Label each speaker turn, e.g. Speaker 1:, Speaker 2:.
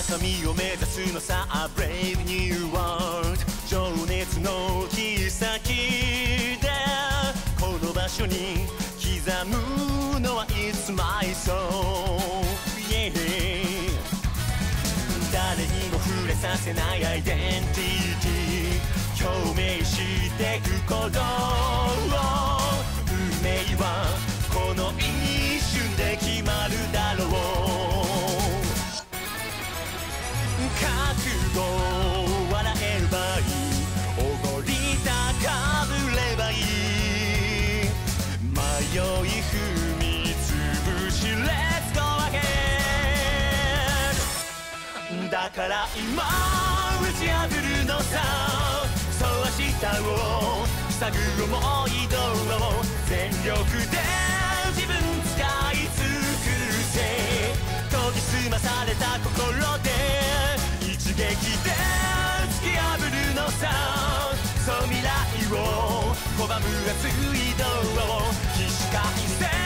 Speaker 1: 高みを目指すのさ A brave new world 情熱の切っ先でこの場所に刻むのは It's my soul、yeah、誰にも触れさせないアイデンティティ表明してくこと運命はこの一瞬で決まるだろう覚悟笑えればいいおごり高ぶればいい迷い踏みつぶし Let's go ahead だから今打ち破るのさそう明日を塞ぐ思い通を全力で自分使い尽くせ研ぎ澄まされた心で一撃で突き破るのさそう未来を拒む熱い道を起死回生